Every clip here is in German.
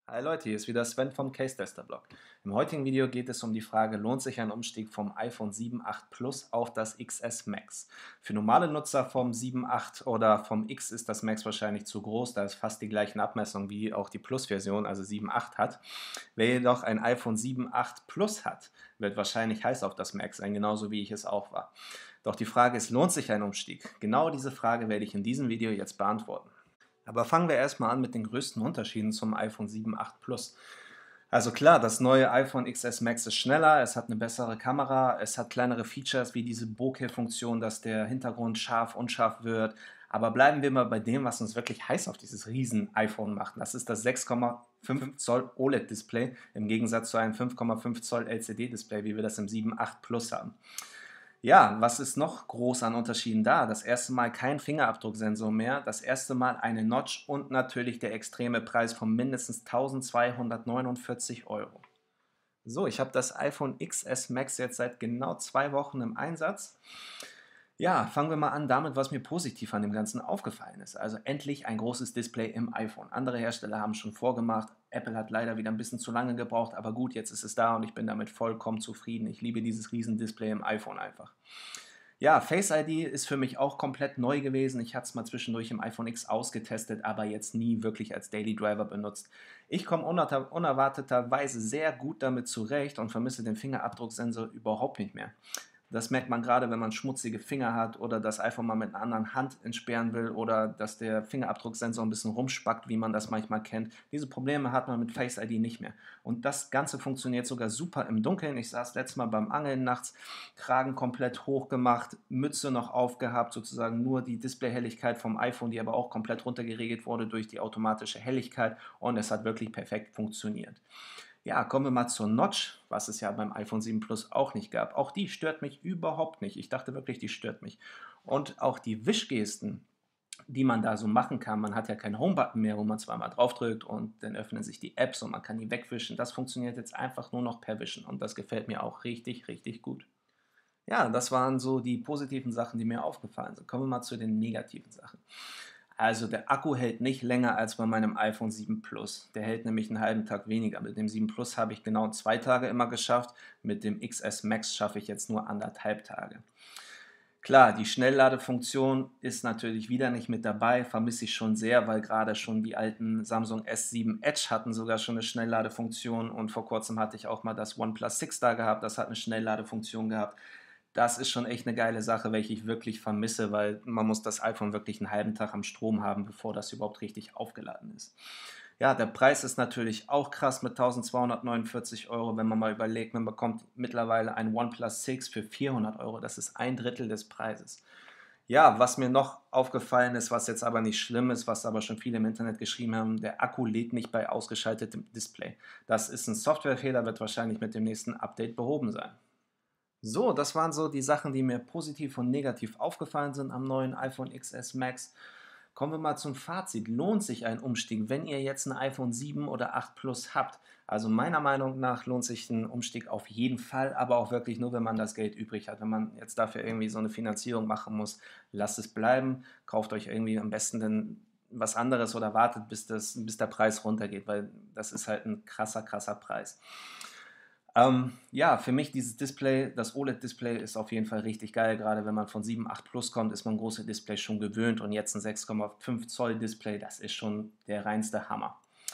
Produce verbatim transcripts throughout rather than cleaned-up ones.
Hi Leute, hier ist wieder Sven vom Case Tester Blog. Im heutigen Video geht es um die Frage, lohnt sich ein Umstieg vom iPhone sieben acht Plus auf das X S Max? Für normale Nutzer vom sieben acht oder vom X ist das Max wahrscheinlich zu groß, da es fast die gleichen Abmessungen wie auch die Plus-Version, also sieben acht hat. Wer jedoch ein iPhone sieben acht Plus hat, wird wahrscheinlich heiß auf das Max sein, genauso wie ich es auch war. Doch die Frage ist, lohnt sich ein Umstieg? Genau diese Frage werde ich in diesem Video jetzt beantworten. Aber fangen wir erstmal an mit den größten Unterschieden zum iPhone sieben acht Plus. Also klar, das neue iPhone X S Max ist schneller, es hat eine bessere Kamera, es hat kleinere Features wie diese Bokeh-Funktion, dass der Hintergrund scharf, unscharf wird. Aber bleiben wir mal bei dem, was uns wirklich heiß auf dieses riesen iPhone macht. Das ist das sechs Komma fünf Zoll O L E D-Display im Gegensatz zu einem fünf Komma fünf Zoll L C D-Display, wie wir das im sieben acht Plus haben. Ja, was ist noch groß an Unterschieden da? Das erste Mal kein Fingerabdrucksensor mehr, das erste Mal eine Notch und natürlich der extreme Preis von mindestens eintausendzweihundertneunundvierzig Euro. So, ich habe das iPhone X S Max jetzt seit genau zwei Wochen im Einsatz. Ja, fangen wir mal an damit, was mir positiv an dem Ganzen aufgefallen ist. Also endlich ein großes Display im iPhone. Andere Hersteller haben schon vorgemacht. Apple hat leider wieder ein bisschen zu lange gebraucht, aber gut, jetzt ist es da und ich bin damit vollkommen zufrieden. Ich liebe dieses riesen Display im iPhone einfach. Ja, Face I D ist für mich auch komplett neu gewesen. Ich hatte es mal zwischendurch im iPhone X ausgetestet, aber jetzt nie wirklich als Daily Driver benutzt. Ich komme unerwarteter- unerwarteterweise sehr gut damit zurecht und vermisse den Fingerabdrucksensor überhaupt nicht mehr. Das merkt man gerade, wenn man schmutzige Finger hat oder das iPhone mal mit einer anderen Hand entsperren will oder dass der Fingerabdrucksensor ein bisschen rumspackt, wie man das manchmal kennt. Diese Probleme hat man mit Face I D nicht mehr. Und das Ganze funktioniert sogar super im Dunkeln. Ich saß letztes Mal beim Angeln nachts, Kragen komplett hoch gemacht, Mütze noch aufgehabt, sozusagen nur die Displayhelligkeit vom iPhone, die aber auch komplett runtergeregelt wurde durch die automatische Helligkeit und es hat wirklich perfekt funktioniert. Ja, kommen wir mal zur Notch, was es ja beim iPhone sieben Plus auch nicht gab. Auch die stört mich überhaupt nicht. Ich dachte wirklich, die stört mich. Und auch die Wischgesten, die man da so machen kann, man hat ja keinen Home-Button mehr, wo man zweimal draufdrückt und dann öffnen sich die Apps und man kann die wegwischen. Das funktioniert jetzt einfach nur noch per Wischen und das gefällt mir auch richtig, richtig gut. Ja, das waren so die positiven Sachen, die mir aufgefallen sind. Kommen wir mal zu den negativen Sachen. Also der Akku hält nicht länger als bei meinem iPhone sieben Plus. Der hält nämlich einen halben Tag weniger. Mit dem sieben Plus habe ich genau zwei Tage immer geschafft. Mit dem X S Max schaffe ich jetzt nur anderthalb Tage. Klar, die Schnellladefunktion ist natürlich wieder nicht mit dabei, vermisse ich schon sehr, weil gerade schon die alten Samsung S sieben Edge hatten sogar schon eine Schnellladefunktion und vor kurzem hatte ich auch mal das OnePlus six da gehabt, das hat eine Schnellladefunktion gehabt. Das ist schon echt eine geile Sache, welche ich wirklich vermisse, weil man muss das iPhone wirklich einen halben Tag am Strom haben, bevor das überhaupt richtig aufgeladen ist. Ja, der Preis ist natürlich auch krass mit eintausendzweihundertneunundvierzig Euro, wenn man mal überlegt, man bekommt mittlerweile ein OnePlus six für vierhundert Euro. Das ist ein Drittel des Preises. Ja, was mir noch aufgefallen ist, was jetzt aber nicht schlimm ist, was aber schon viele im Internet geschrieben haben, der Akku lädt nicht bei ausgeschaltetem Display. Das ist ein Softwarefehler, wird wahrscheinlich mit dem nächsten Update behoben sein. So, das waren so die Sachen, die mir positiv und negativ aufgefallen sind am neuen iPhone X S Max. Kommen wir mal zum Fazit. Lohnt sich ein Umstieg, wenn ihr jetzt ein iPhone sieben oder acht Plus habt? Also meiner Meinung nach lohnt sich ein Umstieg auf jeden Fall, aber auch wirklich nur, wenn man das Geld übrig hat. Wenn man jetzt dafür irgendwie so eine Finanzierung machen muss, lasst es bleiben. Kauft euch irgendwie am besten dann was anderes oder wartet, bis, das, bis der Preis runtergeht, weil das ist halt ein krasser, krasser Preis. Ähm, ja, für mich dieses Display, das O L E D-Display ist auf jeden Fall richtig geil. Gerade wenn man von sieben acht Plus kommt, ist man große Displays schon gewöhnt und jetzt ein sechs Komma fünf Zoll Display, das ist schon der reinste Hammer.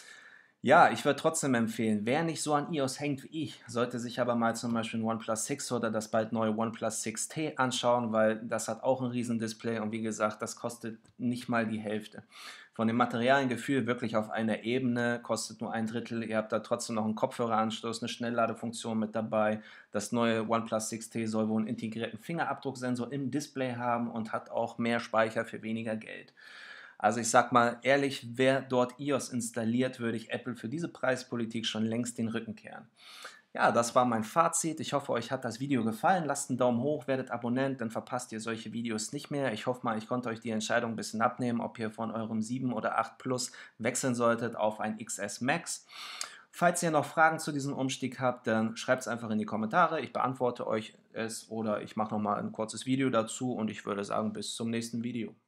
Ja, ich würde trotzdem empfehlen, wer nicht so an iOS hängt wie ich, sollte sich aber mal zum Beispiel ein OnePlus six oder das bald neue OnePlus six T anschauen, weil das hat auch ein riesen Display und wie gesagt, das kostet nicht mal die Hälfte. Von dem Materialiengefühl wirklich auf einer Ebene, kostet nur ein Drittel, ihr habt da trotzdem noch einen Kopfhöreranschluss, eine Schnellladefunktion mit dabei. Das neue OnePlus six T soll wohl einen integrierten Fingerabdrucksensor im Display haben und hat auch mehr Speicher für weniger Geld. Also ich sag mal ehrlich, wer dort iOS installiert, würde ich Apple für diese Preispolitik schon längst den Rücken kehren. Ja, das war mein Fazit. Ich hoffe, euch hat das Video gefallen. Lasst einen Daumen hoch, werdet Abonnent, dann verpasst ihr solche Videos nicht mehr. Ich hoffe mal, ich konnte euch die Entscheidung ein bisschen abnehmen, ob ihr von eurem sieben oder acht Plus wechseln solltet auf ein X S Max. Falls ihr noch Fragen zu diesem Umstieg habt, dann schreibt es einfach in die Kommentare. Ich beantworte euch es oder ich mache nochmal ein kurzes Video dazu und ich würde sagen, bis zum nächsten Video.